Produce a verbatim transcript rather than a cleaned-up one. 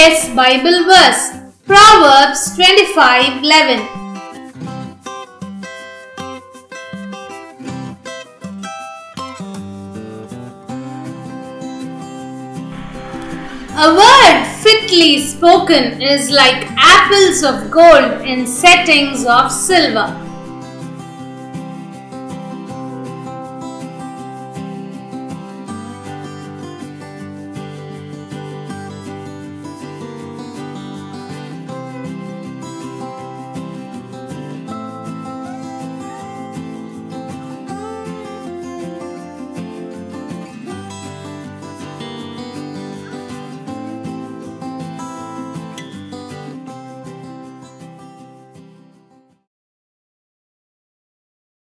Today's Bible verse, Proverbs twenty-five eleven. A word fitly spoken is like apples of gold in settings of silver.